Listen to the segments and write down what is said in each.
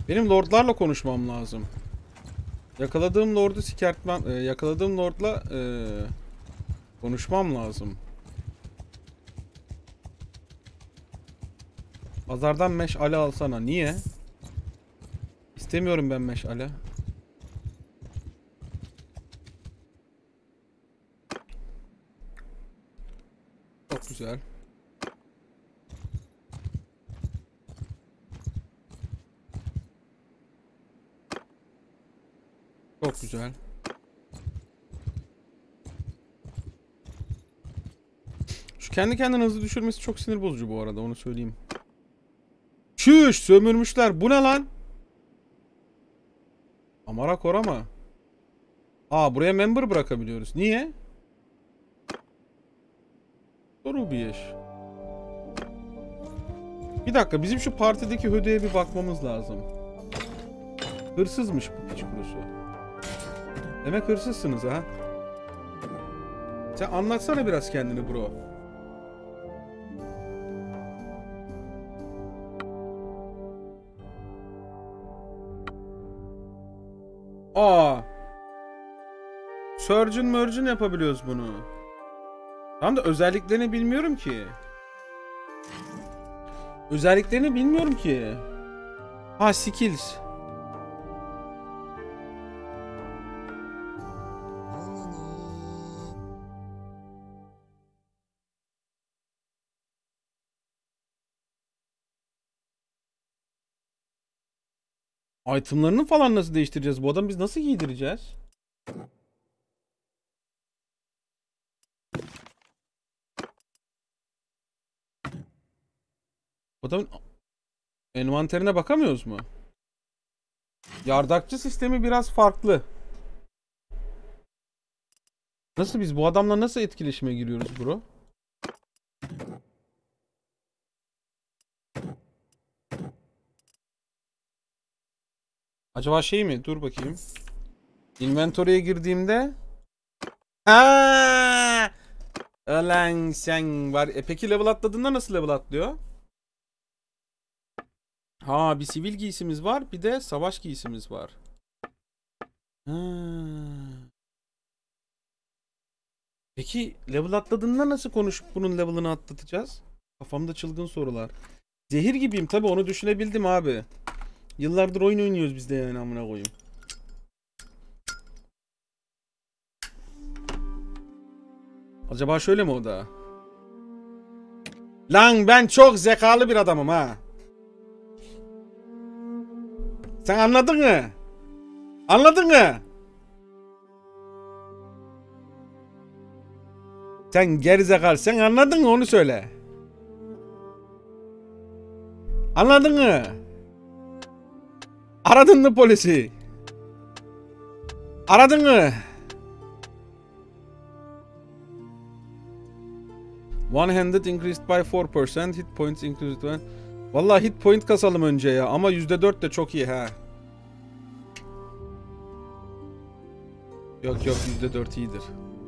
Benim lordlarla konuşmam lazım. Yakaladığım lordu sikertmem... yakaladığım lordla konuşmam lazım. Pazardan meşale alsana. Niye? İstemiyorum ben meşale. Çok güzel. Çok güzel. Şu kendi kendine hızlı düşürmesi çok sinir bozucu bu arada, onu söyleyeyim. Çüş, sömürmüşler. Bu ne lan? Amara korama. Aa, buraya member bırakabiliyoruz. Niye? Soru bir iş. Bir dakika, bizim şu partideki hödeye bir bakmamız lazım. Hırsızmış bu piç kurusu. Demek hırsızsınız ha. Sen anlatsana biraz kendini bro. Aa. Surgeon merge'ün yapabiliyoruz bunu. Tam da özelliklerini bilmiyorum ki. Özelliklerini bilmiyorum ki. Ha, skills. Itemlarını falan nasıl değiştireceğiz? Bu adamı biz nasıl giydireceğiz? Bu adamın envanterine bakamıyoruz mu? Yardakçı sistemi biraz farklı. Nasıl, biz bu adamla nasıl etkileşime giriyoruz bro? Acaba şey mi? Dur bakayım. Inventory'e girdiğimde... Ha! Ulan sen var. Peki level atladığında nasıl level atlıyor? Ha, bir sivil giysimiz var, bir de savaş giysimiz var. Ha. Peki level atladığında nasıl konuşup bunun level'ını atlatacağız? Kafamda çılgın sorular. Zehir gibiyim tabi, onu düşünebildim abi. Yıllardır oyun oynuyoruz biz de yani, amına koyayım. Acaba şöyle mi o da? Lan ben çok zekalı bir adamım ha. Sen anladın mı? Anladın mı? Sen gerizekalı, sen anladın mı, onu söyle. Anladın mı? Aradın mı polisi? Aradın mı? One-handed increased by 4%. Hit points increased by... Vallahi hit point kasalım önce ya. Ama %4 de çok iyi ha. Yok yok, %4 iyidir.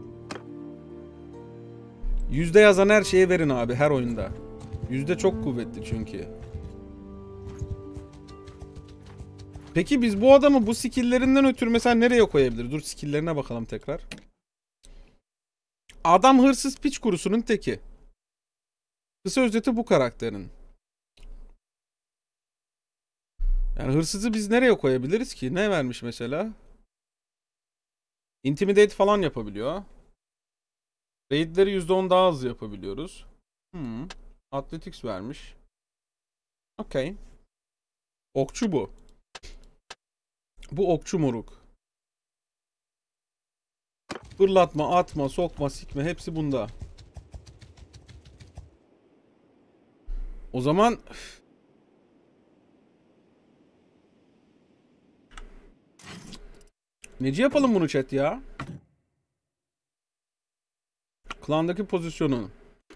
Yüzde yazan her şeye verin abi, her oyunda. Yüzde çok kuvvetli çünkü. Peki biz bu adamı bu skill'lerinden ötürü mesela nereye koyabiliriz? Dur, skill'lerine bakalım tekrar. Adam hırsız piç kurusunun teki. Kısa özeti bu karakterin. Yani hırsızı biz nereye koyabiliriz ki? Ne vermiş mesela? Intimidate falan yapabiliyor. Raid'leri %10 daha hızlı yapabiliyoruz. Athletics vermiş. Okey. Okçu bu. Bu okçu moruk. Fırlatma, atma, sokma, sikme hepsi bunda. O zaman... Neci yapalım bunu chat ya? Klandaki pozisyonu.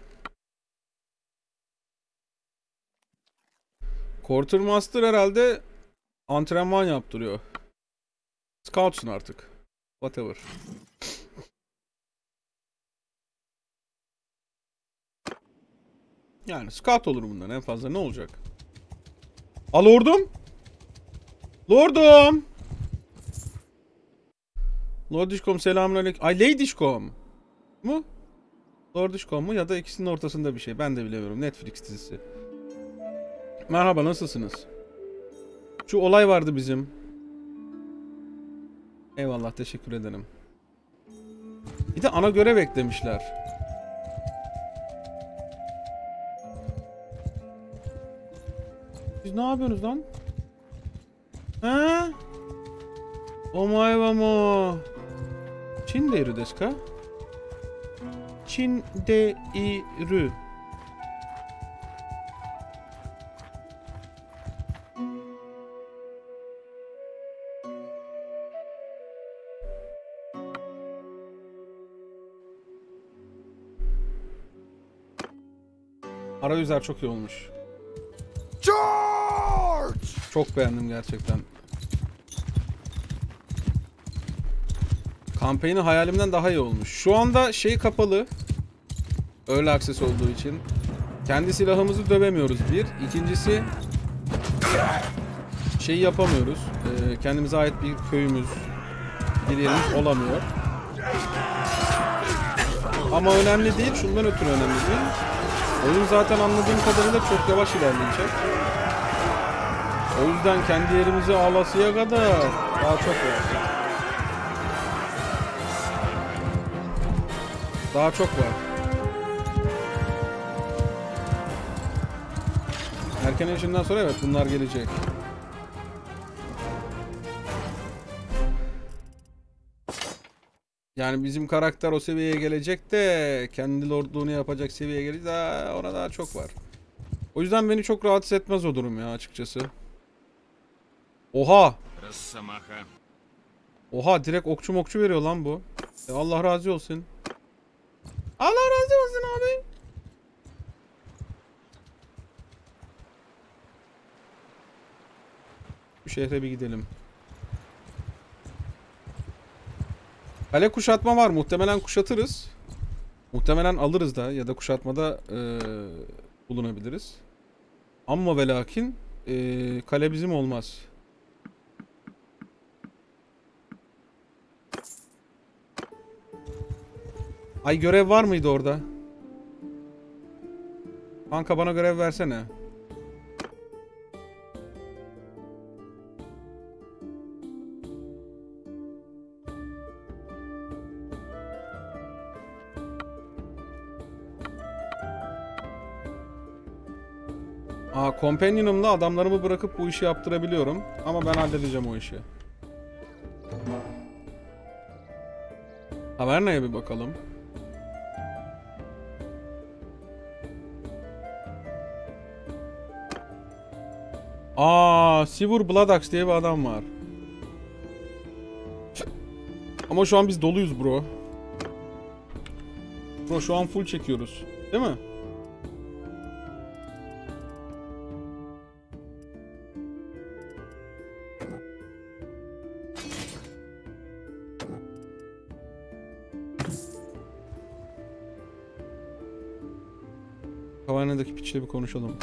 Quartermaster herhalde antrenman yaptırıyor. Scouts'un artık. Whatever. Yani scout olur bundan, en fazla ne olacak? Al ordum. Lordum. Lordishkom selamünaleyküm. Ay Ladishkom mu? Lordishkom mu ya da ikisinin ortasında bir şey. Ben de bilemiyorum. Netflix dizisi. Merhaba, nasılsınız? Şu olay vardı bizim. Eyvallah, teşekkür ederim. Bir de ana görev eklemişler. Siz ne yapıyorsunuz lan? He? Omae wa mo. Çin de desu ka? Çin de iru. Arayüzler çok iyi olmuş. George! Çok beğendim gerçekten. Kampanyayı hayalimden daha iyi olmuş. Şu anda şey kapalı. Early access olduğu için. Kendi silahımızı dövemiyoruz bir. İkincisi şey yapamıyoruz. Kendimize ait bir köyümüz, bir yerimiz olamıyor. Ama önemli değil. Şundan ötürü önemli değil. Oyun zaten anladığım kadarıyla çok yavaş ilerleyecek. O yüzden kendi yerimizi alasıya kadar daha çok var. Daha çok var. Erken yaşından sonra evet bunlar gelecek. Yani bizim karakter o seviyeye gelecek de kendi lordluğunu yapacak seviyeye gelecek, daha ona daha çok var. O yüzden beni çok rahatsız etmez o durum ya açıkçası. Oha! Oha, direkt okçu mokçu veriyor lan bu. Allah razı olsun. Allah razı olsun abi. Bu şehre bir gidelim. Kale kuşatma var. Muhtemelen kuşatırız. Muhtemelen alırız da ya da kuşatmada bulunabiliriz. Ama ve lakin kale bizim olmaz. Ay görev var mıydı orada? Kanka bana görev versene. Companion'ımla adamlarımı bırakıp bu işi yaptırabiliyorum. Ama ben halledeceğim o işi. Haverna'ya bir bakalım. Sivur Bloodaxe diye bir adam var. Ama şu an biz doluyuz bro. Bro şu an full çekiyoruz. Değil mi? Haverna'daki piçle bir konuşalım.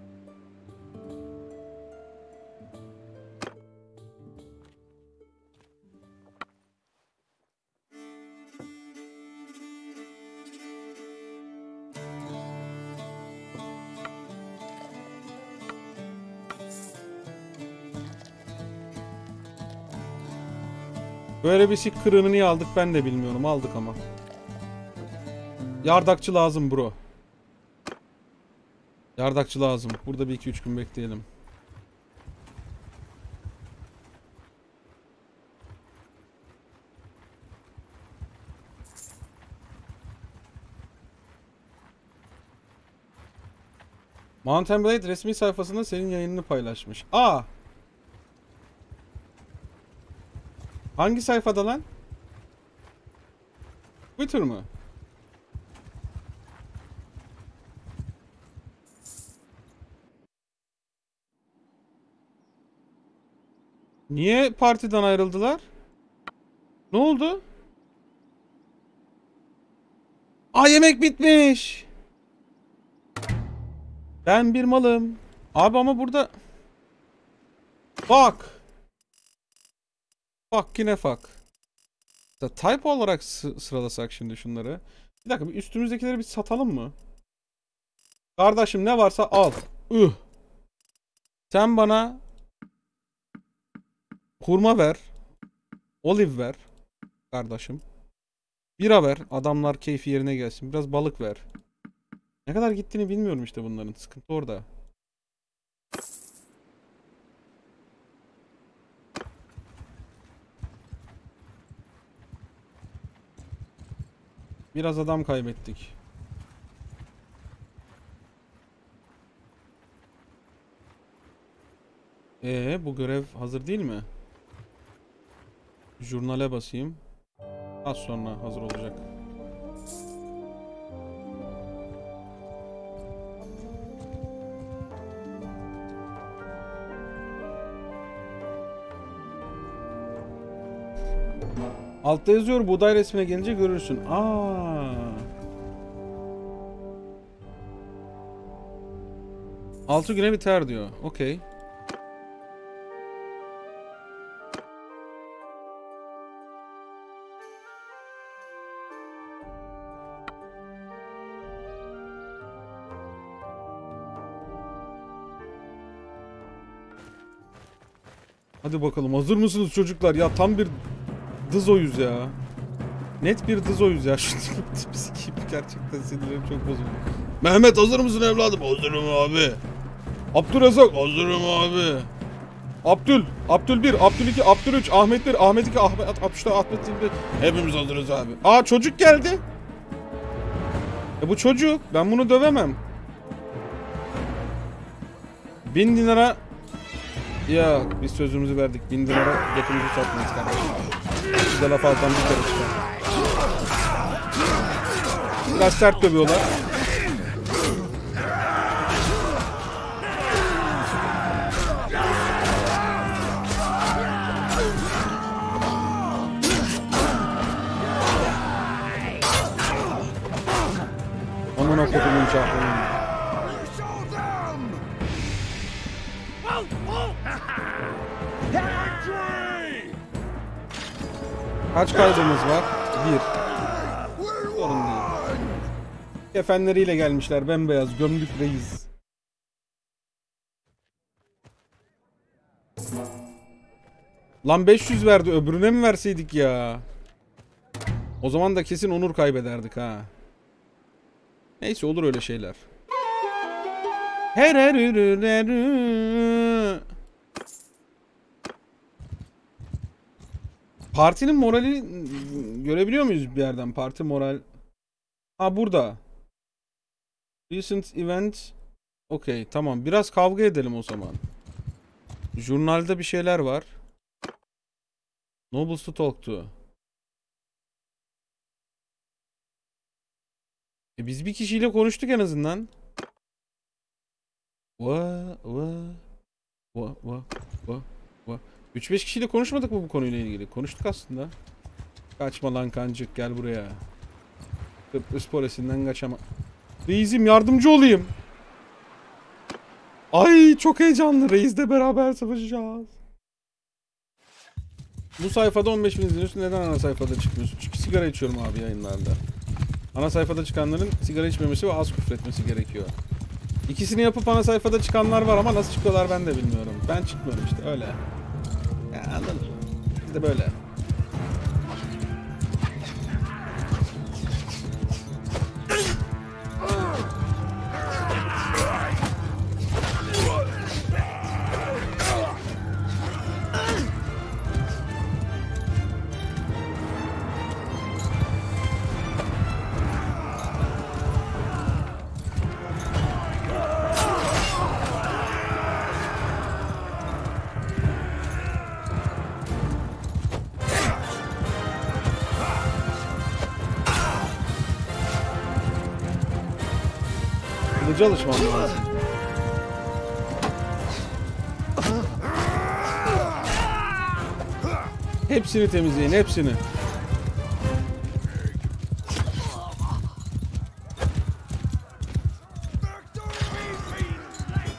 Böyle bir sik kırığını niye aldık ben de bilmiyorum. Aldık ama. Yardakçı lazım bro. Yardakçı lazım. Burada bir 2-3 gün bekleyelim. Mountain Blade resmi sayfasında senin yayınını paylaşmış. Hangi sayfada lan? Twitter mı? Niye partiden ayrıldılar? Ne oldu? Yemek bitmiş. Ben bir malım. Abi ama burada... Bak. Fuck yine fuck. Type olarak sıralasak şimdi şunları. Bir dakika, bir üstümüzdekileri bir satalım mı? Kardeşim ne varsa al. Sen bana hurma ver. Olive ver. Kardeşim. Bira ver. Adamlar keyfi yerine gelsin. Biraz balık ver. Ne kadar gittiğini bilmiyorum işte bunların. Sıkıntı orada. Biraz adam kaybettik. Bu görev hazır değil mi? Jurnale basayım. Az sonra hazır olacak. Altta yazıyor, buğday resmine gelince görürsün. 6 güne biter diyor. Okey. Hadi bakalım, hazır mısınız çocuklar? Ya tam bir dızoyuz ya. Net bir dızoyuz ya. Şu tipsi gerçekten sinirlerim çok bozuldu. Mehmet hazır mısın evladım? Hazırım abi. Abdurrazak hazırım abi. Abdül 1, Abdül 2, Abdül 3, Ahmet 1, Ahmet 2, Ahmet 64, Ahmet 1. Hepimiz hazırız abi. Çocuk geldi. Bu çocuk. Ben bunu dövemem. 1000 dinara. Ya biz sözümüzü verdik. 1000 dinara götümüzü satmayız kardeşim. Size laf altan bir kere çıkar. Biraz sert dövüyorlar. Amına kodumun çarpını. Kaç kaybımız var? 1. Sorun değil. Kefenleriyle gelmişler, bembeyaz gömlük reis. Lan 500 verdi, öbürüne mi verseydik ya? O zaman da kesin onur kaybederdik ha. Neyse, olur öyle şeyler. Partinin morali görebiliyor muyuz bir yerden? Parti moral. Burada. Recent event. Okey, tamam. Biraz kavga edelim o zaman. Jurnalde bir şeyler var. Nobles to talk to. Biz bir kişiyle konuştuk en azından. 3-5 kişiyle konuşmadık mı bu konuyla ilgili? Konuştuk aslında. Kaçma lan kancık, gel buraya. Kıbrıs polisinden kaçama. Reisim, yardımcı olayım. Ay çok heyecanlı, reisle beraber savaşacağız. Bu sayfada 15.000 izleniyorsun, neden ana sayfada çıkmıyorsun? Çünkü sigara içiyorum abi yayınlarda. Ana sayfada çıkanların sigara içmemesi ve az küfretmesi gerekiyor. İkisini yapıp ana sayfada çıkanlar var ama nasıl çıkıyorlar ben de bilmiyorum. Ben çıkmıyorum işte, öyle. Ya anladın mı? Biz de böyle. Kılıcı alışmam lazım. Hepsini temizleyin, hepsini.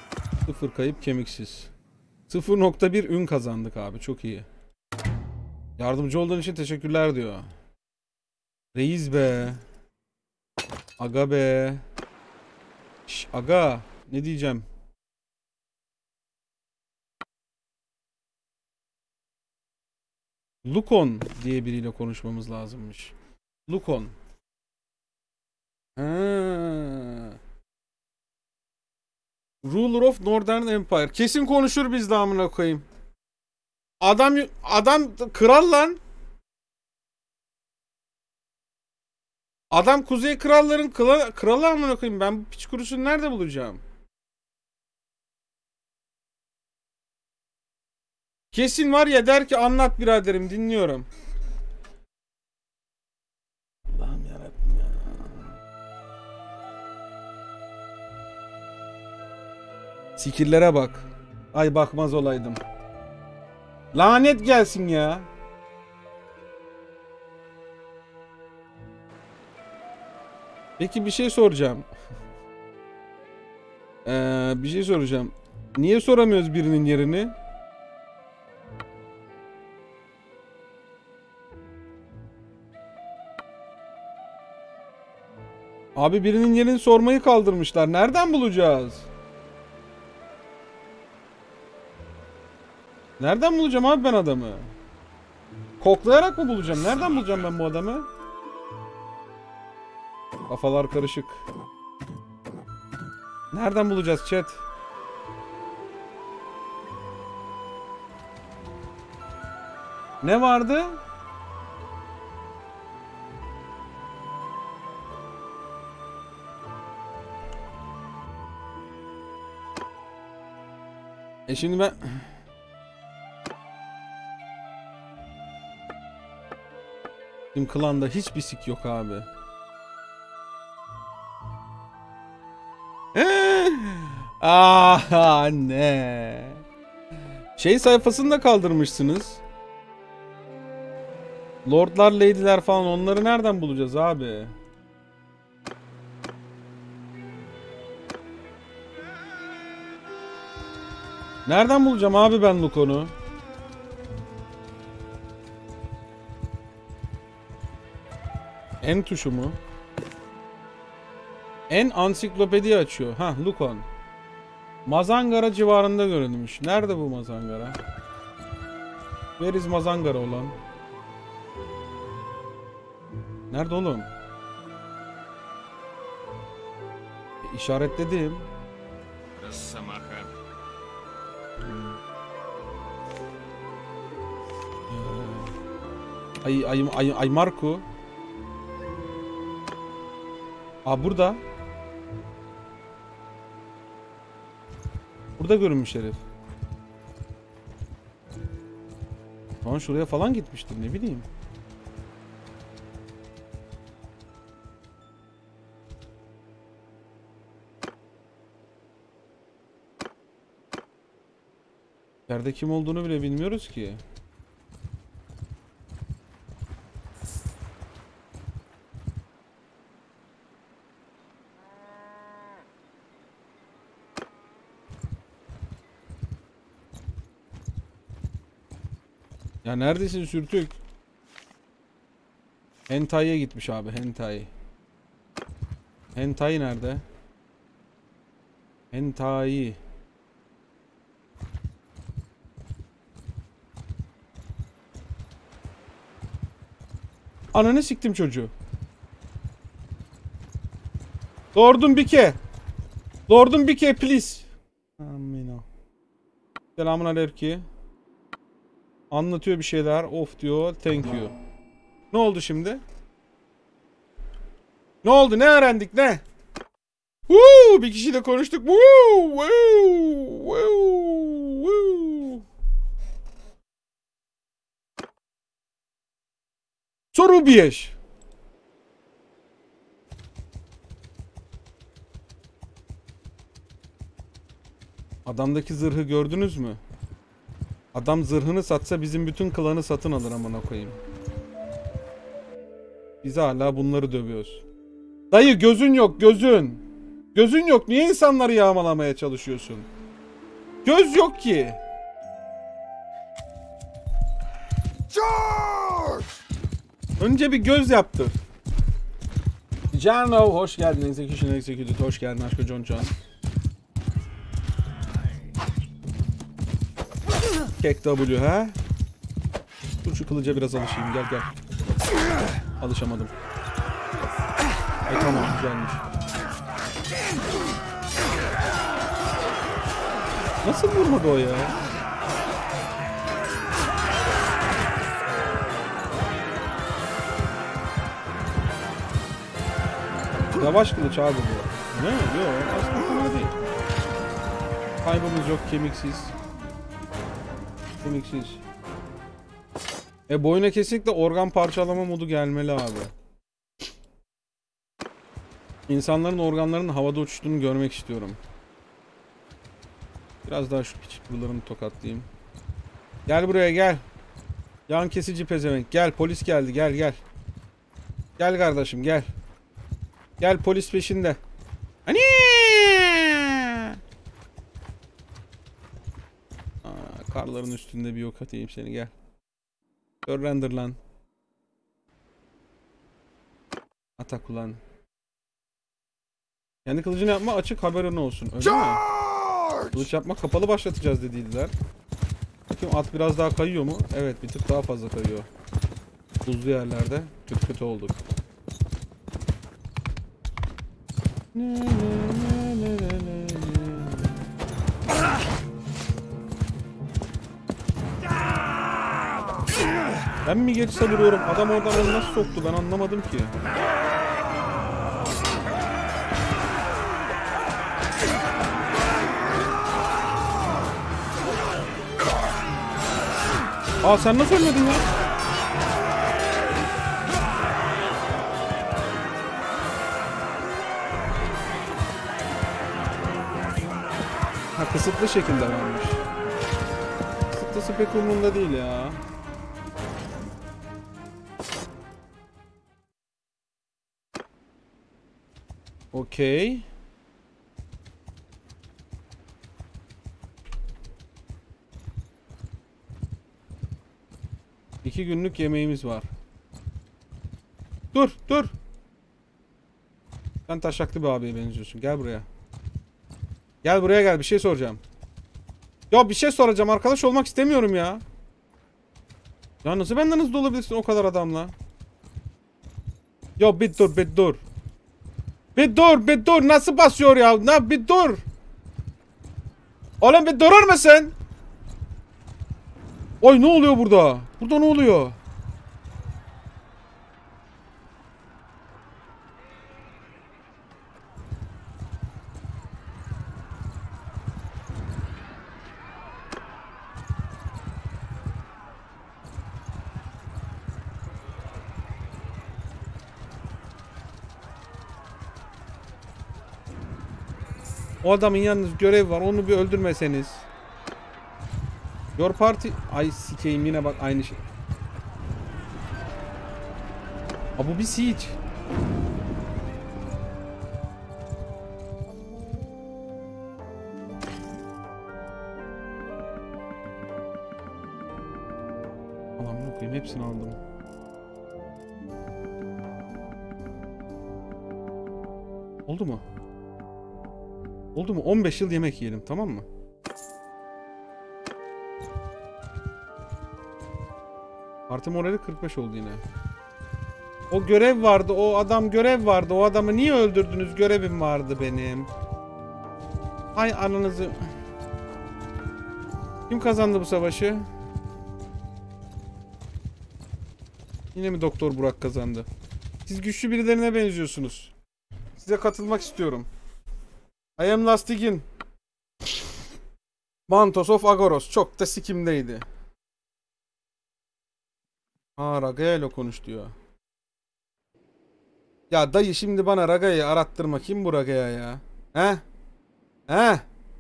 Sıfır kayıp, kemiksiz. 0.1 ün kazandık abi, çok iyi. Yardımcı olduğun için teşekkürler diyor. Reis be. Aga be. Şş, aga. Ne diyeceğim? Lukon diye biriyle konuşmamız lazımmış. Lukon. Ha. Ruler of Northern Empire. Kesin konuşur bizle amına koyayım. Adam kral lan. Adam Kuzey Kralların kralı amına koyayım. Ben bu piç kurusunu nerede bulacağım? Kesin var ya, der ki anlat biraderim, dinliyorum. Allah'ım yarabbim ya. Sikirlere bak. Ay bakmaz olaydım. Lanet gelsin ya. Peki bir şey soracağım. Bir şey soracağım. Niye soramıyoruz birinin yerini? Abi birinin yerini sormayı kaldırmışlar. Nereden bulacağız? Nereden bulacağım abi ben adamı? Koklayarak mı bulacağım? Nereden bulacağım ben bu adamı? Kafalar karışık. Nereden bulacağız chat? Ne vardı? Şimdi ben... Bizim klanda hiçbir sik yok abi. Ah anne. Şey sayfasını da kaldırmışsınız. Lordlar, lady'ler falan, onları nereden bulacağız abi? Nereden bulacağım abi ben Lukon'u? En tuşu mu? En ansiklopedi açıyor. Ha, Lukon. Mazangara civarında görünmüş. Nerede bu Mazangara? Where is Mazangara olan? Nerede oğlum? İşaretledim. Ay Marco. Aa burada. Burada görünmüş herif. Lan şuraya falan gitmiştir, ne bileyim. Yerde kim olduğunu bile bilmiyoruz ki. Ya neredesin sürtük? Hentai'ye gitmiş abi, hentai. Hentai nerede? Hentai. Ananı siktim çocuğu. Lordum Bike. Lordum Bike please. Amina. Selamun aleyküm. Anlatıyor bir şeyler. Of diyor. Thank you. Ne oldu şimdi? Ne oldu? Ne öğrendik? Ne? Woo! Bir kişiyle konuştuk. Woo! Woo! Woo! Woo! Soru 5. Adamdaki zırhı gördünüz mü? Adam zırhını satsa bizim bütün klanı satın alır amına koyayım. Biz hala bunları dövüyoruz. Dayı gözün yok, gözün. Gözün yok. Niye insanları yağmalamaya çalışıyorsun? Göz yok ki. Önce bir göz yaptır. Cano hoş geldin. Execution Executed hoş geldin. Aşkı John John. Kek W ha? Dur şu kılıca biraz alışayım. Gel gel. Alışamadım. Tamam güzelmiş. Nasıl vurmadı o ya? Yavaş kılıç abi bu. Ne? Yok aslında fena değil. Kaybımız yok, kemiksiz. Kemiksiz. Bu oyuna kesinlikle organ parçalama modu gelmeli abi. İnsanların organlarının havada uçtuğunu görmek istiyorum. Biraz daha şu piç buralarını tokatlayayım. Gel buraya gel. Yan kesici pezevenk. Gel polis geldi gel gel. Gel kardeşim gel. Gel polis peşinde. Hani? Karların üstünde bir yok atayım seni gel. Surrender lan. Atak ulan. Kendi kılıcını yapma açık haberin olsun. Öyle mi? Kılıç yapma kapalı başlatacağız dediydiler. Bakayım at biraz daha kayıyor mu? Evet bir tık daha fazla kayıyor. Buzlu yerlerde kötü kötü olduk. Ben mi geç savuruyorum? Adam oradan onu nasıl soktu? Ben anlamadım ki. Aa sen nasıl ölmedin ya? Ha kısıtlı şekilde varmış. Kısıtlısı pek umurumda değil ya. Okey. İki günlük yemeğimiz var. Dur, dur. Sen taşaklı bir abiye benziyorsun. Gel buraya. Gel buraya gel. Bir şey soracağım. Ya bir şey soracağım. Arkadaş olmak istemiyorum ya. Ya nasıl benden hızlı olabilirsin o kadar adamla? Ya bir dur, bir dur. Bir dur, bir dur. Nasıl basıyor ya? Ne bir dur. Oğlum bir durur musun? Oy ne oluyor burada? Burada ne oluyor? O adamın yalnız görev var. Onu bir öldürmeseniz. Your party... Ay sikeyim yine bak aynı şey. Aa bu bir siege. Allah'ım okuyayım hepsini aldım. Oldu mu? Oldu mu? 15 yıl yemek yiyelim tamam mı? Parti morali 45 oldu yine. O görev vardı. O adam görev vardı. O adamı niye öldürdünüz? Görevim vardı benim. Hay ananızı. Kim kazandı bu savaşı? Yine mi Doktor Burak kazandı? Siz güçlü birilerine benziyorsunuz. Size katılmak istiyorum. I am Lastigin. Mantos of Agoros. Çok da sikimdeydi. Aa Ragaya ile konuş diyor. Ya dayı şimdi bana Ragaya'yı arattırma. Kim bu Ragaya ya? He? He?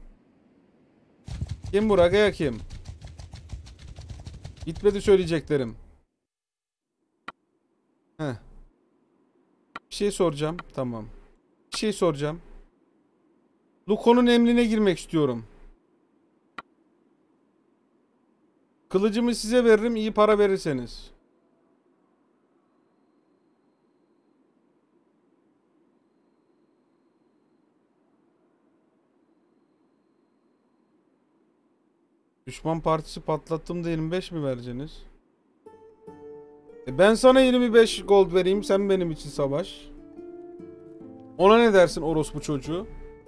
Kim bu Ragaya kim? Gitmedi söyleyeceklerim. He. Bir şey soracağım. Tamam. Bir şey soracağım. Luko'nun emrine girmek istiyorum. Kılıcımı size veririm, iyi para verirseniz. Düşman partisi patlattım da 25 mi vereceksiniz? Ben sana 25 gold vereyim, sen benim için savaş. Ona ne dersin orospu çocuğu?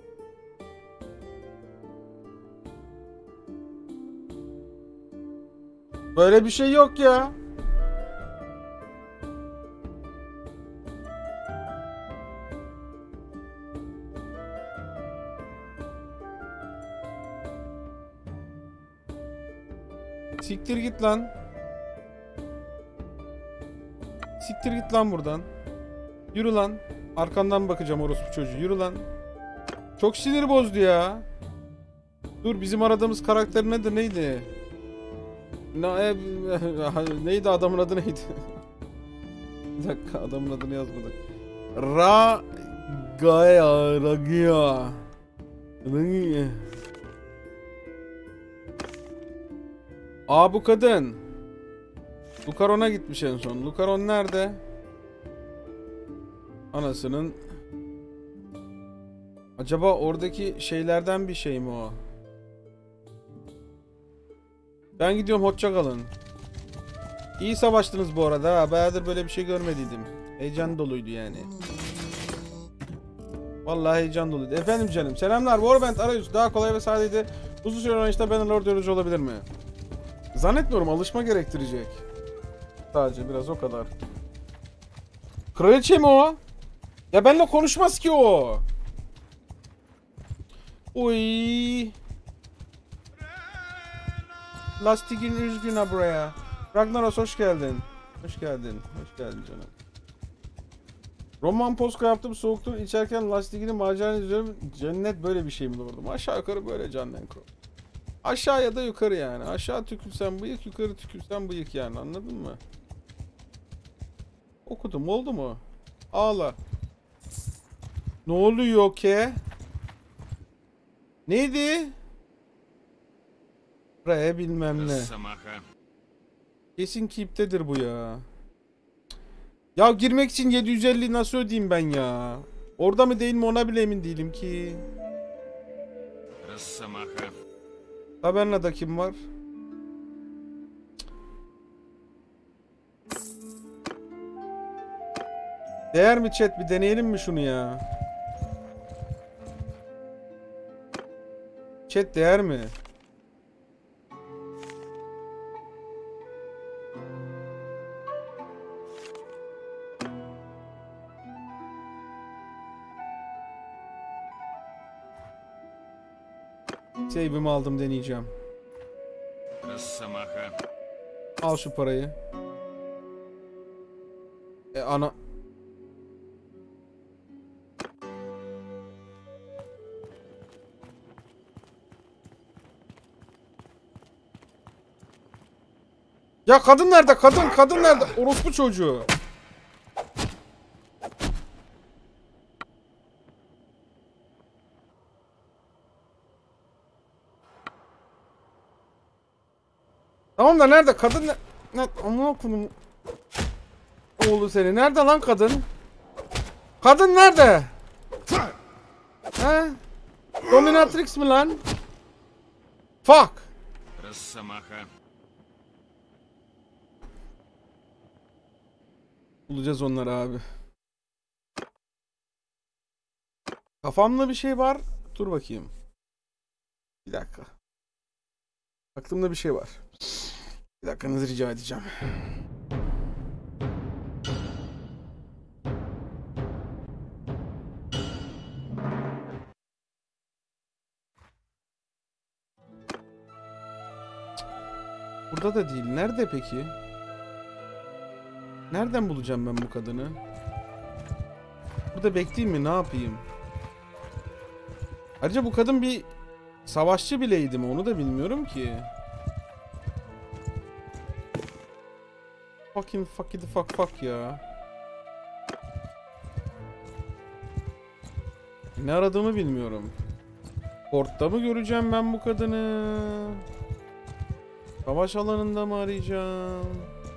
Böyle bir şey yok ya. Siktir git lan. Siktir git lan buradan. Yürü lan. Arkandan bakacağım orospu çocuğu. Yürü lan. Çok sinir bozdu ya. Dur, bizim aradığımız karakter nedir, neydi? Neydi adamın adı neydi? Bir dakika, adamın adını yazmadık. Ragia. Aa, bu kadın. Lucaron'a gitmiş en son. Lucaron nerede? Anasının. Acaba oradaki şeylerden bir şey mi o? Ben gidiyorum, hoşça kalın. İyi savaştınız bu arada ha. Bayağıdır böyle bir şey görmediydim. Heyecan doluydu yani. Vallahi heyecan doluydu. Efendim canım. Selamlar. Warband arayüzü daha kolay ve sadeydi. Uzun süre oynayışta Bannerlord yorucu olabilir mi? Zannetmiyorum. Alışma gerektirecek. Sadece biraz, o kadar. Kraliçe mi o? Ya benimle konuşmaz ki o. Oy. Lastigin üzgün buraya. Ragnaros hoş geldin. Hoş geldin. Hoş geldin canım. Roman Poska yaptım, soğuktur. İçerken lastigini maceranı izliyorum. Cennet böyle bir şey mi lordum? Aşağı yukarı böyle Candenko. Aşağı ya da yukarı yani. Aşağı tükürsen bıyık, yukarı tükürsen bıyık yani, anladın mı? Okudum, oldu mu? Ağla. Ne oluyor ki? Neydi? Buraya bilmem ne. Kesin Keep'tedir bu ya. Ya girmek için 750 nasıl ödeyeyim ben ya? Orada mı değil mi ona bile emin değilim ki. Tabernada kim var? Değer mi chat? Bir deneyelim mi şunu ya? Chat değer mi? Save'imi aldım, deneyeceğim. Al şu parayı. Ana... Ya kadın nerede? Kadın nerede? Orospu çocuğu. Tamam da nerede? Kadın ne? Amına koyayım. Oğlu seni. Nerede lan kadın? Kadın nerede? He? Dominatrix mi lan? Fuck. Bulacağız onları abi. Kafamda bir şey var. Dur bakayım. Bir dakika. Aklımda bir şey var. Bir dakikanızı rica edeceğim. Burada da değil. Nerede peki? Nereden bulacağım ben bu kadını? Burada bekleyeyim mi? Ne yapayım? Ayrıca bu kadın bir savaşçı bileydi mi? Onu da bilmiyorum ki. Fuck ya. Ne aradığımı bilmiyorum. Portta mı göreceğim ben bu kadını? Savaş alanında mı arayacağım?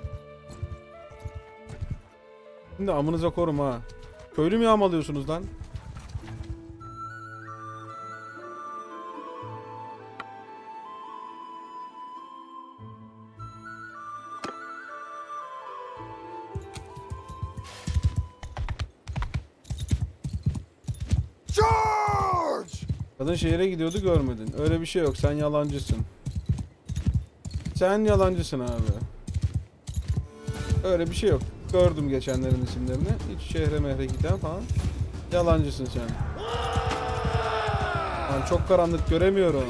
Şimdi amınıza korum ha. Köylü mü yağmalıyorsunuz lan? Kadın şehire gidiyordu, görmedin. Öyle bir şey yok. Sen yalancısın. Sen yalancısın abi. Öyle bir şey yok. Gördüm geçenlerin isimlerini. Hiç şehre mehre giden falan. Yalancısın sen. Ben çok karanlık göremiyorum.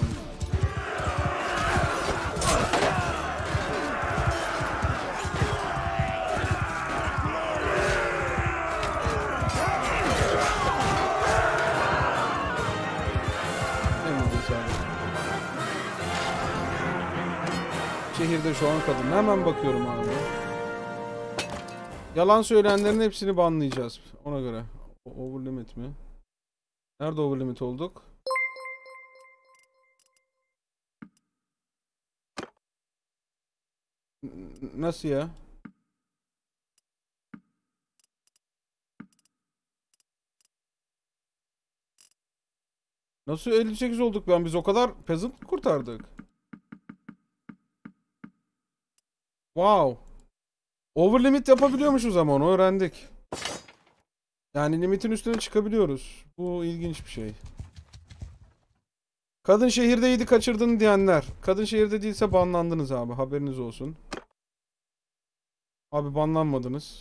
Şehirde şu an kadın. Hemen bakıyorum abi. Yalan söyleyenlerin hepsini banlayacağız. Ona göre. Overlimit mi? Nerede overlimit olduk? Nasıl ya? Nasıl 58 olduk ben? Biz o kadar peasant kurtardık. Wow. Overlimit yapabiliyormuşuz ama onu öğrendik. Yani limitin üstüne çıkabiliyoruz. Bu ilginç bir şey. Kadın şehirdeydi, kaçırdın diyenler. Kadın şehirde değilse banlandınız abi. Haberiniz olsun. Abi banlanmadınız.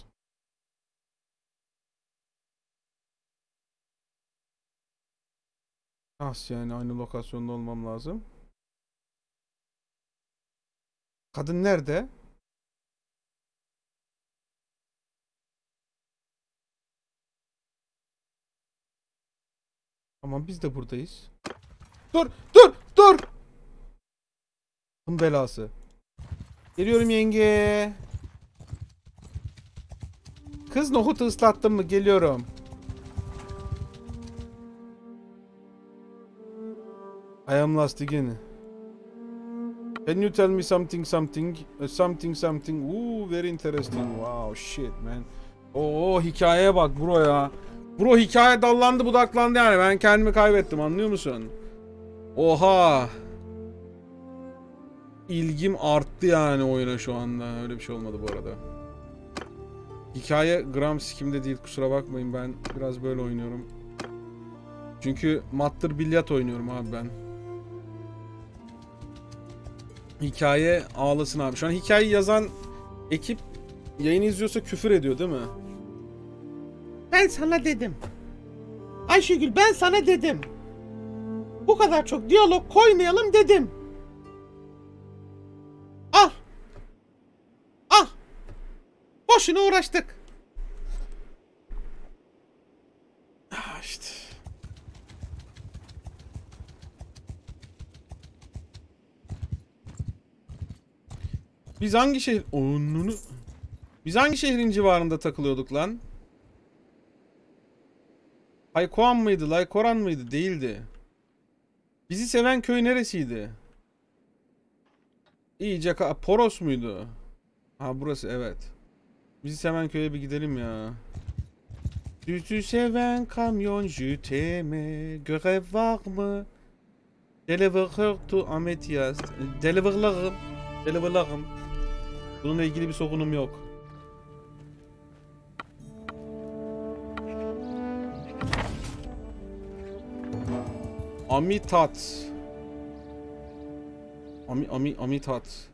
Yani aynı lokasyonda olmam lazım. Kadın nerede? Tamam, biz de buradayız. Dur! Dur! Dur! Belası. Geliyorum yenge. Kız, nohutu ıslattın mı? Geliyorum. I am lost again. Can you tell me something? Something. Ooh, very interesting. Wow, shit man. Oo, hikayeye bak bro ya. Bro, hikaye dallandı budaklandı yani. Ben kendimi kaybettim, anlıyor musun? Oha. İlgim arttı yani oyuna şu anda. Öyle bir şey olmadı bu arada. Hikaye gram sikimde değil, kusura bakmayın, ben biraz böyle oynuyorum. Çünkü mattır bilyat oynuyorum abi ben. Hikaye ağlasın abi. Şu an hikayeyi yazan ekip yayını izliyorsa küfür ediyor değil mi? Ben sana dedim. Ayşegül, ben sana dedim. Bu kadar çok diyalog koymayalım dedim. Ah. Ah. Boşuna uğraştık. Ah işte. Biz hangi şehir... Onunu... Biz hangi şehrin civarında takılıyorduk lan? Haykoan mıydı? Laykoran mıydı? Değildi. Bizi seven köy neresiydi? İyice Poros muydu? Ha, burası, evet. Bizi seven köye bir gidelim ya. Sütü seven kamyoncu teme görev var mı? Deliver to Ahmet yaz. Deliver'larım. Bununla ilgili bir sorunum yok. Amitat. Amitat.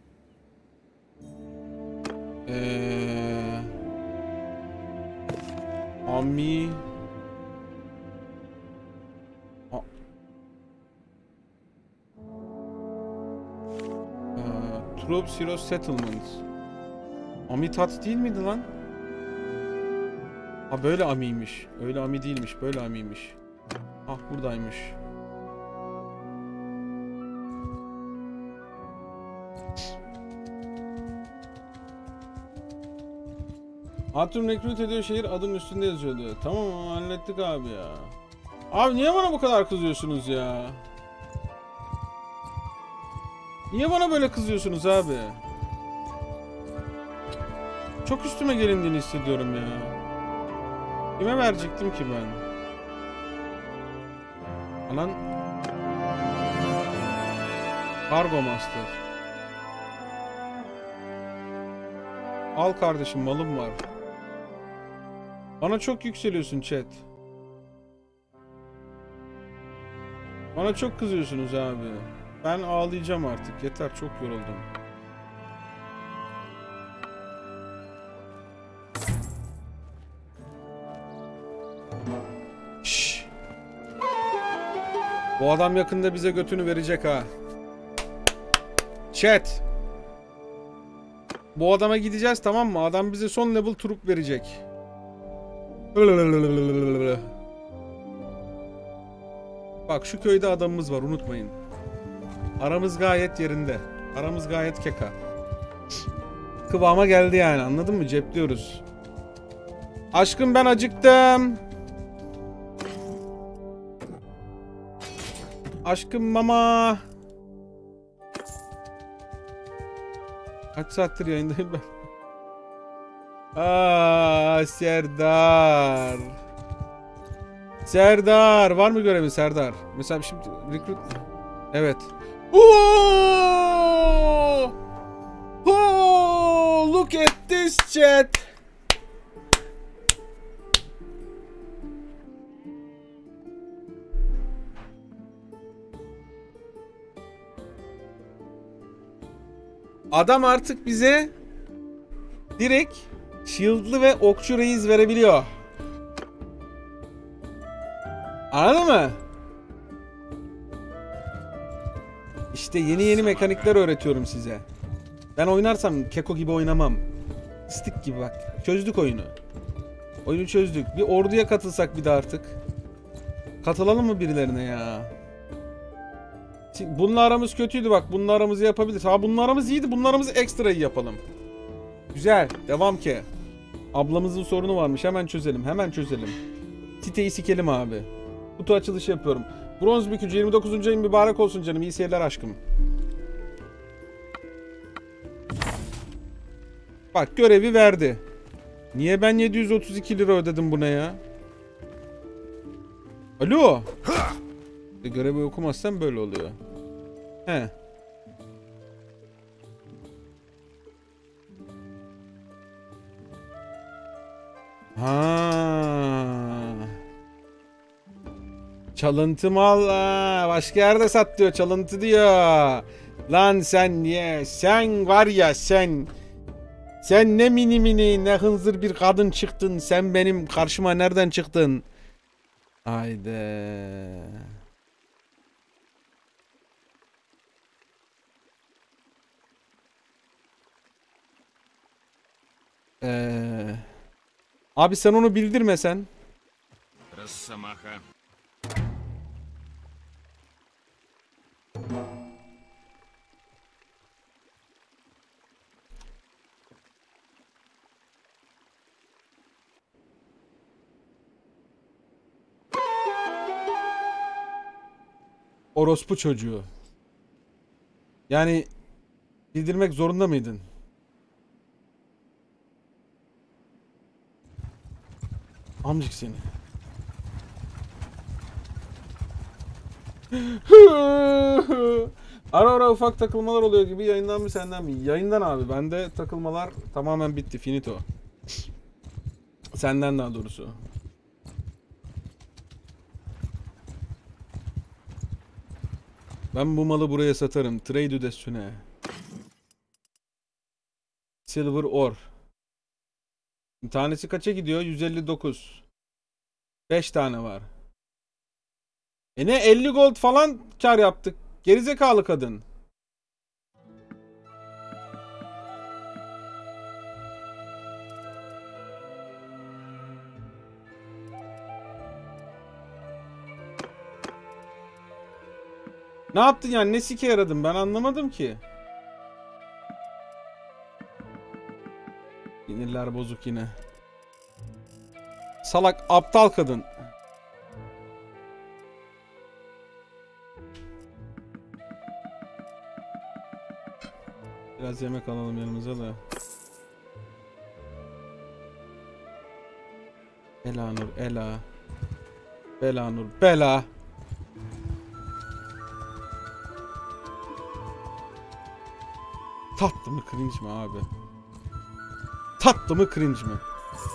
Troops Heroes Settlement. Amitat değil miydi lan? Ha, böyle amiymiş. Öyle ami değilmiş. Böyle amiymiş. Ah, buradaymış. Hatun rekrut ediyor, şehir adının üstünde yazıyordu. Tamam, hallettik abi ya. Abi niye bana bu kadar kızıyorsunuz ya? Niye bana böyle kızıyorsunuz abi? Çok üstüme gelindiğini hissediyorum ya. Kime verecektim ki ben? Anan. Cargo Master. Al kardeşim, malım var. Bana çok yükseliyorsun chat. Bana çok kızıyorsunuz abi. Ben ağlayacağım artık. Yeter, çok yoruldum. Şşş. Bu adam yakında bize götünü verecek ha. Chat. Bu adama gideceğiz, tamam mı? Adam bize son level trup verecek. Bak şu köyde adamımız var, unutmayın. Aramız gayet yerinde. Aramız gayet keka. Kıvama geldi yani, anladın mı? Cepliyoruz. Aşkım ben acıktım. Aşkım mama. Kaç saattir yayındayım ben? Aa, Serdar. Serdar. Var mı görevin Serdar? Mesela şimdi recruit. Evet. Oh! Oh! Look at this chat. Adam artık bize direkt shield'lı ve okçu reis verebiliyor. Anladın mı? İşte yeni mekanikler öğretiyorum size. Ben oynarsam keko gibi oynamam. Stick gibi bak. Çözdük oyunu. Oyunu çözdük. Bir orduya katılsak bir de artık. Katılalım mı birilerine ya? Bununla aramız kötüydü bak. Bununla aramızı yapabiliriz. Ha bununla aramız iyiydi. Bununla aramızı ekstra iyi yapalım. Güzel. Devam ki. Ablamızın sorunu varmış. Hemen çözelim. Hemen çözelim. Tite'yi sikelim abi. Kutu açılışı yapıyorum. Bronz bükücü 29. ayın mübarek olsun canım. İyi seyirler aşkım. Bak görevi verdi. Niye ben 732 lira ödedim buna ya? Alo. Görevi okumazsan böyle oluyor. He. Ha. Çalıntı mal. Başka yerde sat diyor. Çalıntı diyor. Lan sen niye? Sen var ya sen. Sen ne mini mini ne hınzır bir kadın çıktın. Sen benim karşıma nereden çıktın? Haydi. Abi sen onu bildirme sen. Росомаха. Orospu çocuğu. Yani bildirmek zorunda mıydın? Amcık seni. Ara ara ufak takılmalar oluyor gibi, yayından mı senden mi? Yayından abi. Bende takılmalar tamamen bitti. Finito. Senden daha doğrusu. Ben bu malı buraya satarım. Trade üstüne. Silver ore. Tanesi kaça gidiyor? 159. 5 tane var. Ne 50 gold falan kar yaptık. Gerizekalı kadın. Ne yaptın yani? Ne sike yaradın? Ben anlamadım ki. Sinirler bozuk yine. Salak aptal kadın. Biraz yemek alalım yanımıza da. Ela Nur, Ela. Bela Nur, Bela. Tatlı mı cringe mi abi? Tatlı mı cringe mi?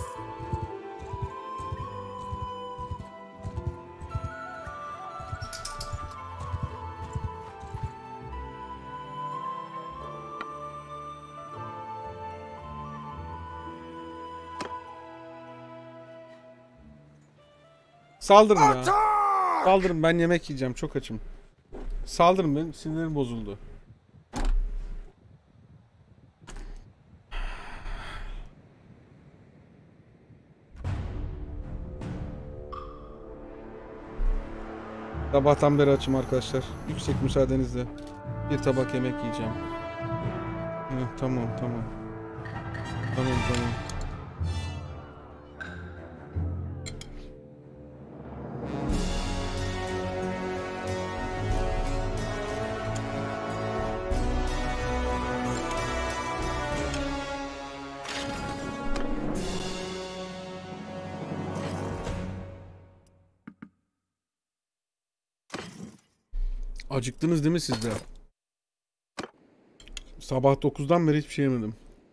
Saldırın ya. Saldırın, ben yemek yiyeceğim, çok açım. Saldırın, benim sinirim bozuldu. Sabahtan beri açım arkadaşlar. Yüksek müsaadenizle. Bir tabak yemek yiyeceğim. Tamam. Tamam. Acıktınız değil mi siz de? Sabah 9'dan beri hiçbir şey yemedim.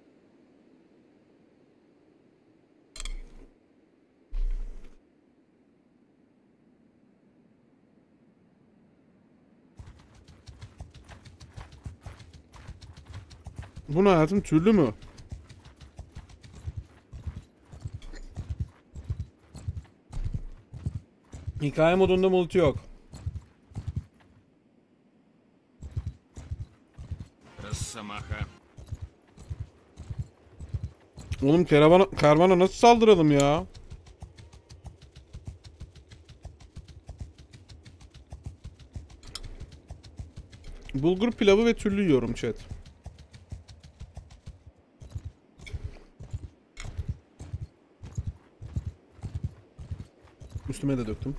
Bu ne hayatım, türlü mü? Hikaye modunda multi yok. Росомаха. Oğlum kervana nasıl saldıralım ya? Bulgur pilavı ve türlü yiyorum chat. Üstüme de döktüm.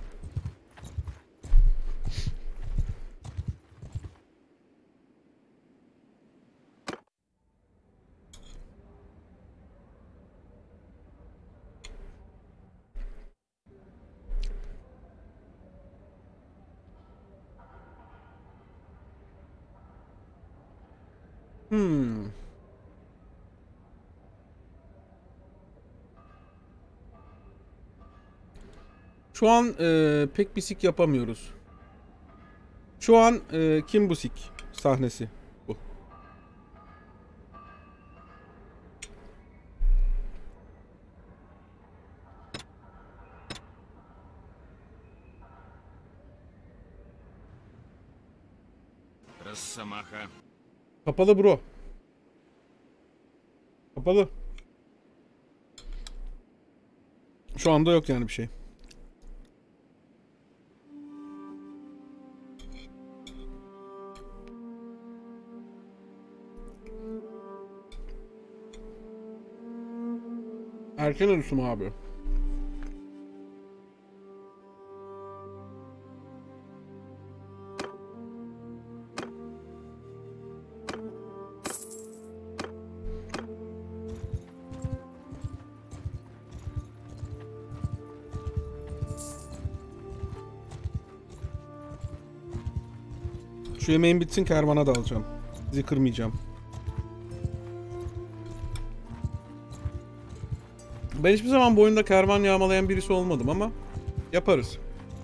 Şu an pek bir sik yapamıyoruz. Şu an kim bu sik sahnesi bu. Росомаха. Kapalı bro. Kapalı. Şu anda yok yani bir şey. Erken ölüsüm abi. Şu yemeğin bitsin, kervana da alacağım. Sizi kırmayacağım. Ben hiçbir zaman bu oyunda kervan yağmalayan birisi olmadım ama yaparız.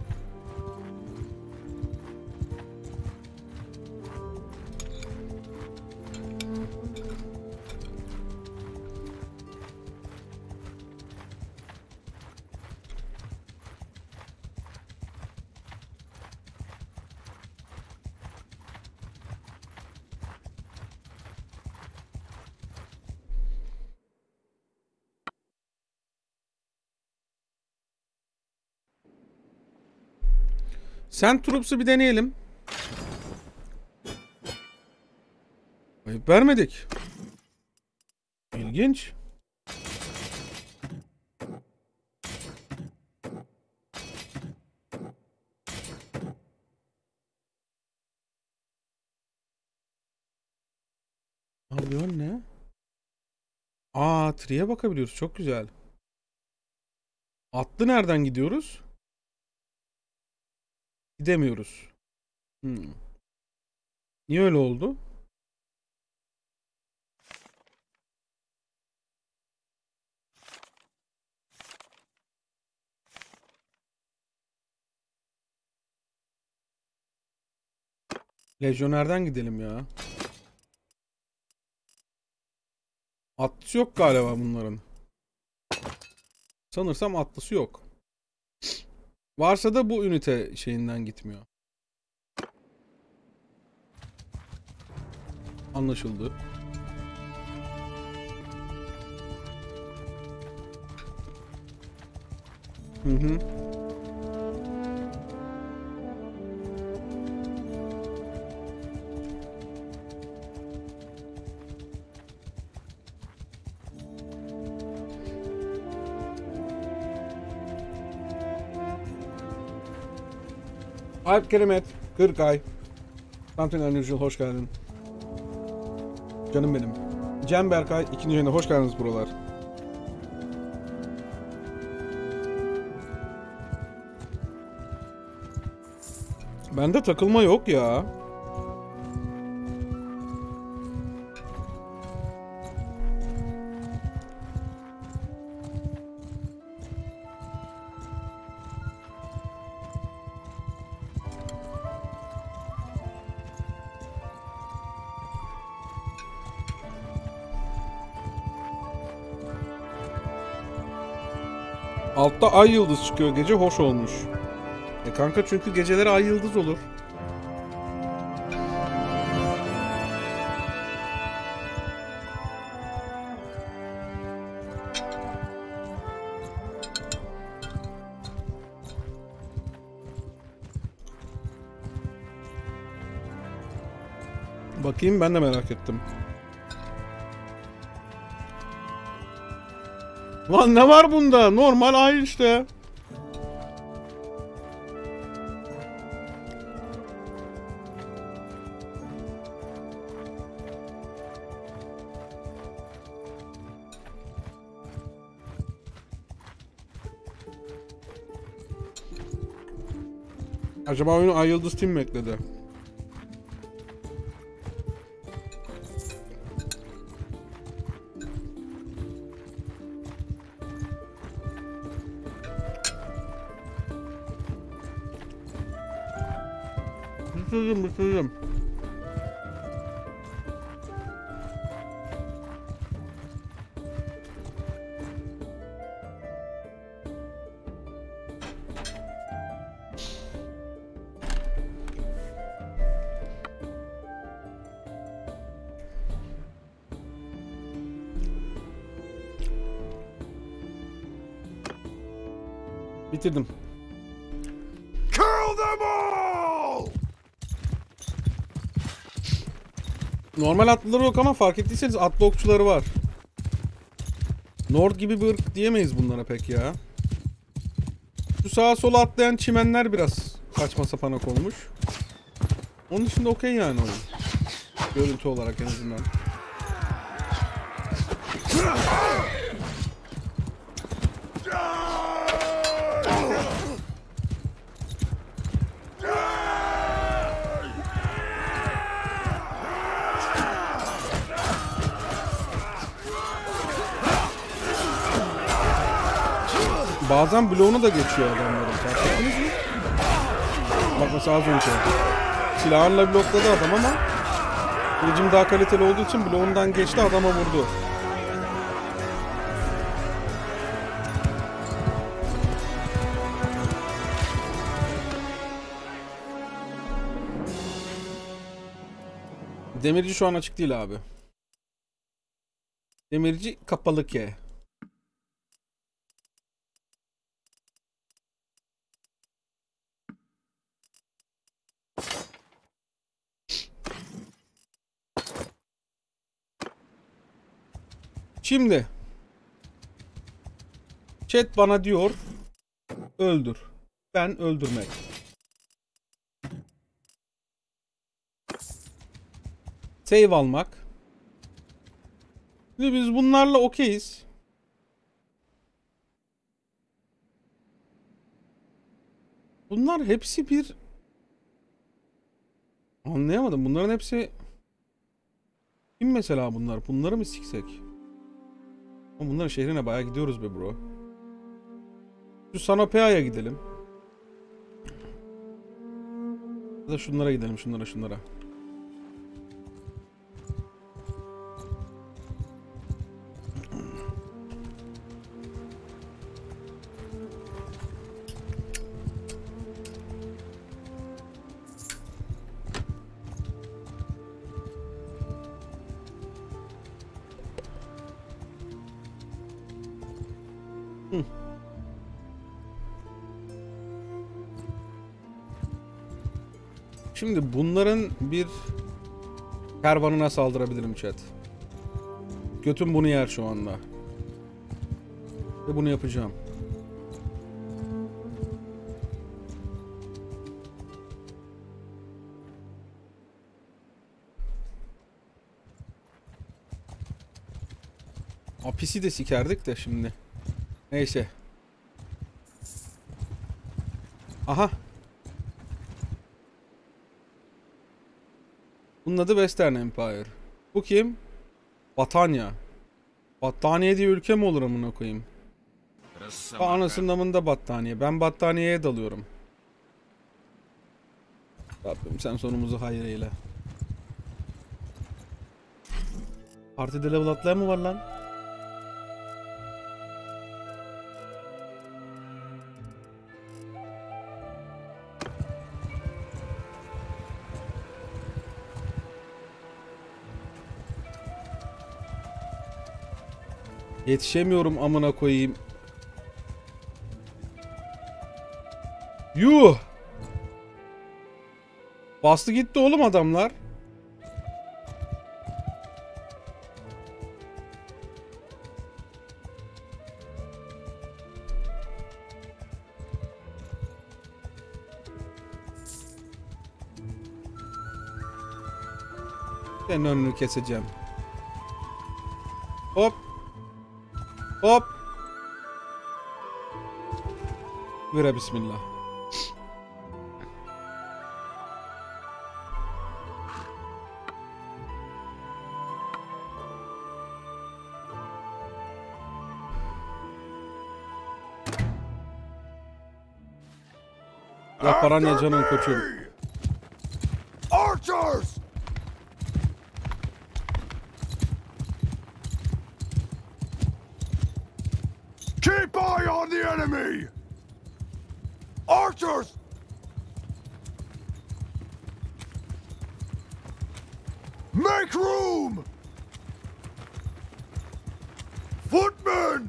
Sen Troops'u bir deneyelim. Ayıp vermedik. İlginç. Merdiven ne? Aa, tree'ye bakabiliyoruz. Çok güzel. Atlı nereden gidiyoruz? Gidemiyoruz. Niye öyle oldu? Lejyonerden gidelim ya. Atlısı yok galiba bunların. Sanırsam atlısı yok. Varsa da bu ünite şeyinden gitmiyor. Anlaşıldı. Hı hı. Alp Kerimet, Kırkay. Something Unusual, hoş geldin. Canım benim. Cem Berkay, ikinci yayına hoş geldiniz buralar. Bende takılma yok ya. Altta ay yıldız çıkıyor gece, hoş olmuş. Kanka çünkü geceleri ay yıldız olur. Bakayım, ben de merak ettim. Lan ne var bunda? Normal ay işte. Acaba oyunu Ay Yıldız Team mi ekledi? Bitirdim. Bitirdim. Kill them all! Normal atlıları yok ama fark ettiyseniz atlı okçuları var. Nord gibi bir ırk diyemeyiz bunlara pek ya. Şu sağa sola atlayan çimenler biraz saçma sapanak olmuş. Onun dışında okey yani oyun. Görüntü olarak en azından. Bazen bloğunu da geçiyor adamların. Fark ettiniz mi? Bak mesela az önce. Silahınla blokladı adam ama kılıcım daha kaliteli olduğu için bloğundan geçti, adama vurdu. Demirci şu an açık değil abi. Demirci kapalı ki. Şimdi chat bana diyor öldür. Ben öldürmek. Save almak. Şimdi biz bunlarla okeyiz. Bunlar hepsi bir... Anlayamadım. Bunların hepsi... Kim mesela bunlar? Bunları mı siksek? Ama bunların şehrine bayağı gidiyoruz be bro. Şu Sanopea'ya gidelim. Ya da şunlara gidelim. Şunlara. Şimdi bunların bir kervanına saldırabilirim chat. Götüm bunu yer şu anda. Ve bunu yapacağım. Apisi de sikerdik de şimdi. Neyse. Aha. Bunun adı Western Empire. Bu kim? Batanya. Battaniye diye ülke mi olur amına koyayım? Anasının amında battaniye. Ben battaniyeye dalıyorum. Rabbim sen sonumuzu hayır eyle. Partide level atlayan mı var lan? Yetişemiyorum amına koyayım. Yuh! Bastı gitti oğlum adamlar. Senin önünü keseceğim. Hop. Hop. Vira bismillah. Yaparan ya canın koçum. Archers! Keep eye on the enemy! Archers! Make room! Footmen!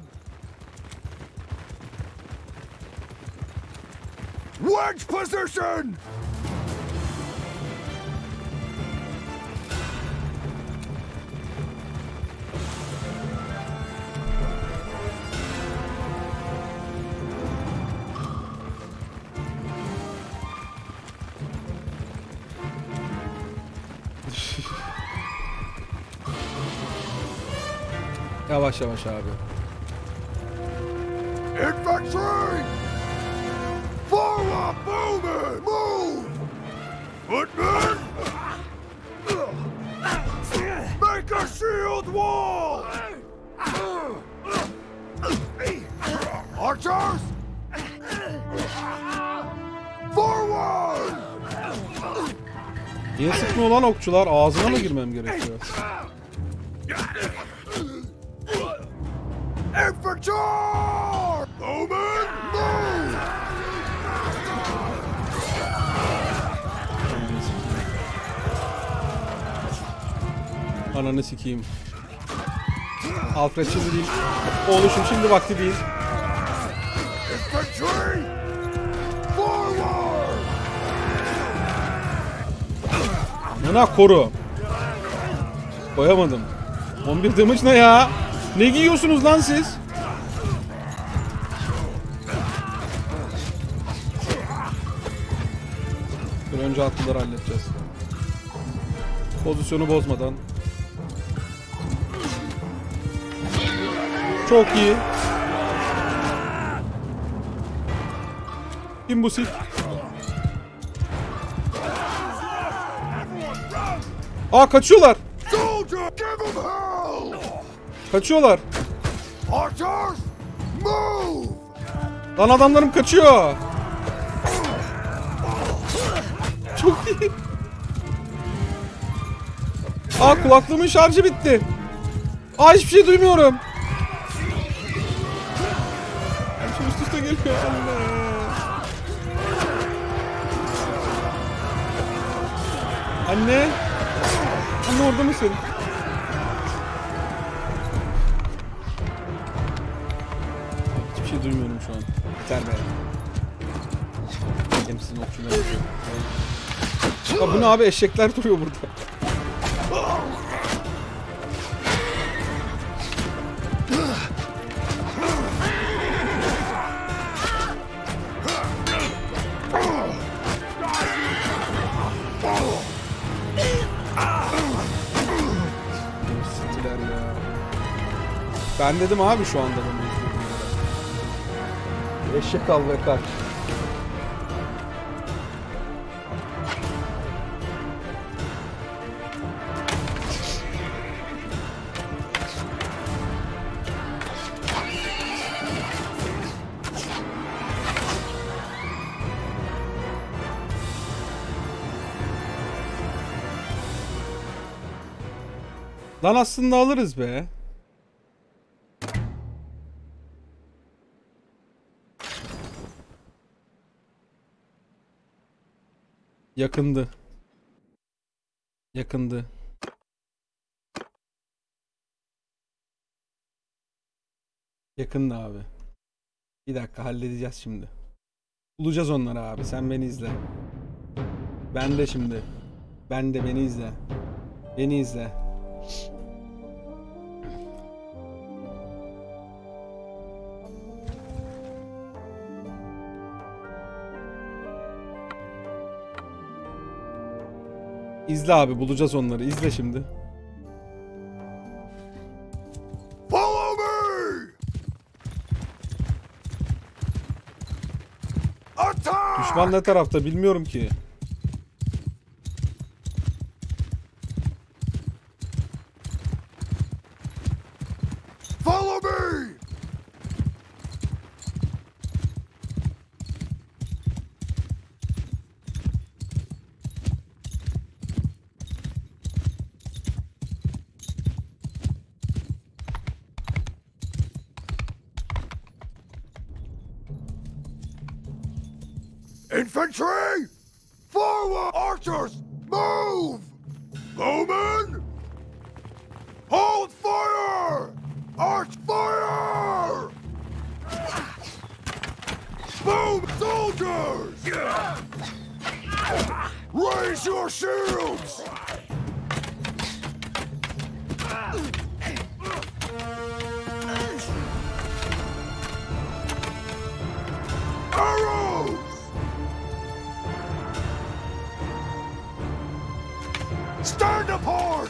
Wedge position! Yavaş yavaş abi. Infantry! Forward movement! Move! Footmen! Make a shield wall! Archers! Forward! Niye sıkmıyor lan okçular? Ağzına mı girmem gerekiyor? Infantry! Bowman, move! Ananı sikeyim. Alfred şimdi değil. Oğluşum şimdi vakti değil. Infantry! Forward! Yana koru. Koyamadım. 11 damage ne ya? Ne giyiyorsunuz lan siz? Dur önce atlıları halledeceğiz. Pozisyonu bozmadan. Çok iyi. Kim bu Sith? Aa, kaçıyorlar. Soldier, give him hell! Kaçıyorlar. Archers, move! Lan adamlarım kaçıyor. Çok iyi. Aa, kulaklığımın şarjı bitti. Aa, hiçbir şey duymuyorum. Her şey üst üste geliyor. Anne. Anne, orada mısın? Hiçbir şey duymuyorum şu an. Yeter be. Benim sizin okçularınız yok. Ya bu ne abi, eşekler duruyor burada. Siktiler ya. Ben dedim abi şu anda bunu. Eşek al ve kaç. Lan aslında alırız be. Yakındı. Yakındı. Yakındı abi. Bir dakika, halledeceğiz şimdi. Bulacağız onları abi. Sen beni izle. Ben de şimdi. Ben de, beni izle. Beni izle. İzle abi, bulacağız onları. İzle şimdi. Follow me! Attack! Düşman ne tarafta bilmiyorum ki. Follow me! Infantry! Forward! Archers! Move! Bowmen! Hold fire! Arch fire! Boom! Soldiers! Raise your shields! Arrows! Stand apart!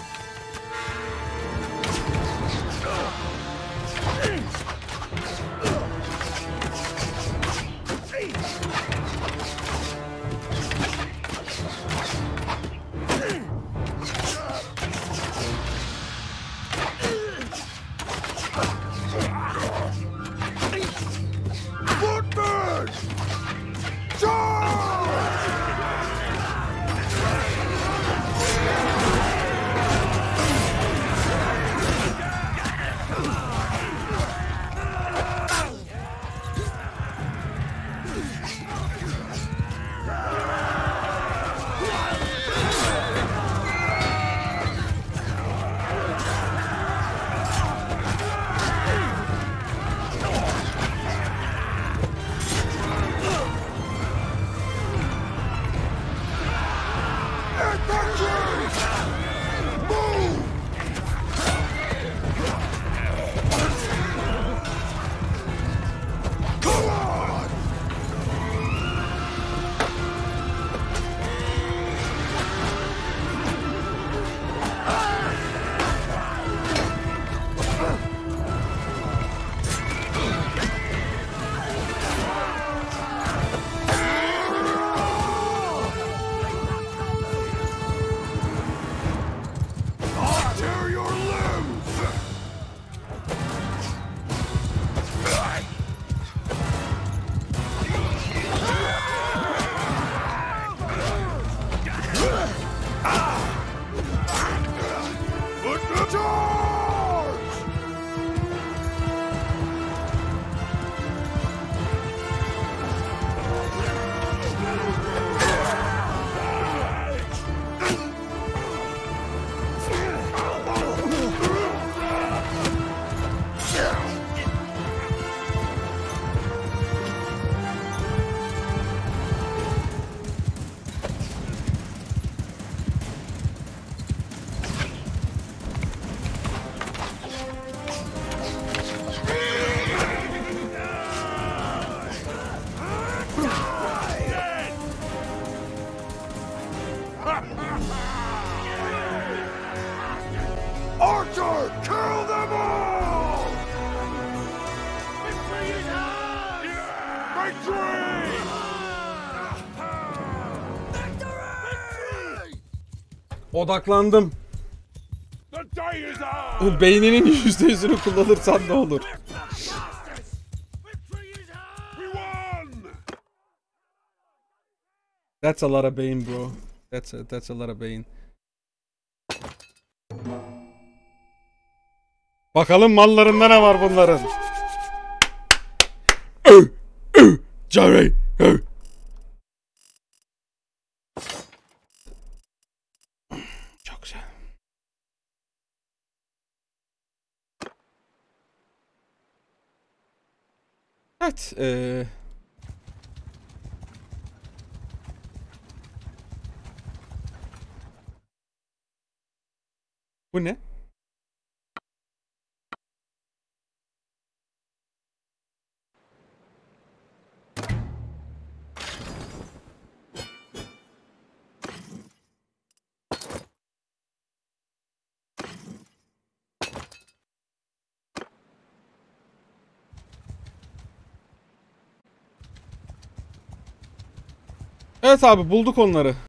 Forward! Kill them all! Victory is ours! Victory! Victory! Odaklandım. The day is ours! Beyninin %100'ünü kullanırsan ne olur? Victory is ours! We won! That's a lot of beyin bro. That's a lot of beyin. Bakalım mallarında ne var bunların? Jerry. Çok güzel. Evet. Bu ne? Evet abi bulduk onları.